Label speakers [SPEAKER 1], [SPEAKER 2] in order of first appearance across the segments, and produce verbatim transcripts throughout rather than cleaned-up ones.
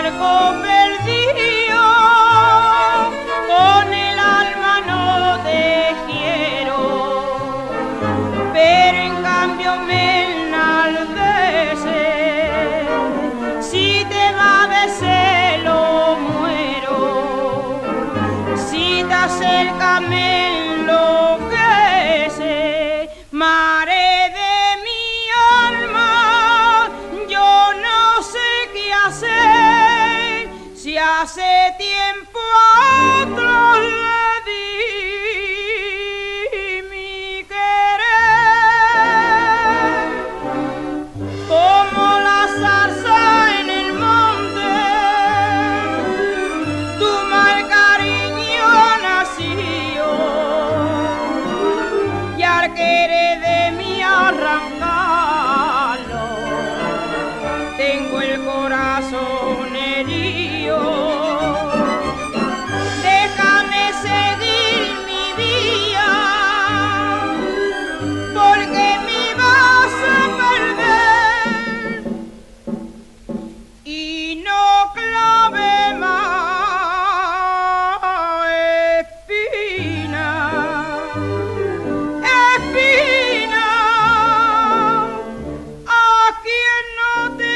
[SPEAKER 1] barco perdido, con el alma no te quiero, pero en cambio me enaltece. Si te va de celo muero, si te acerca me enloquece. Mare de mi alma, yo no sé qué hacer, si hace tiempo a otro le di mi querer, como la zarza en el monte, tu mal cariño nació, y al querer de mí arrancarlo, tengo el corazón herido. Déjame seguir mi vía, porque me vas a perder, y no clave más espina, espina, a quien no te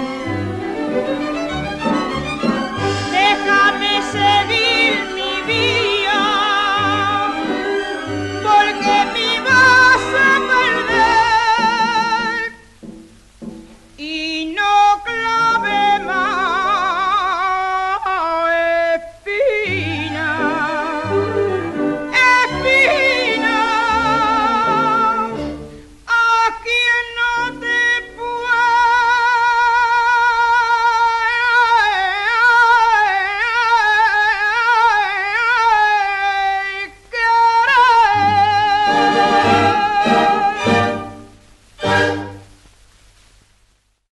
[SPEAKER 1] seguir mi vida.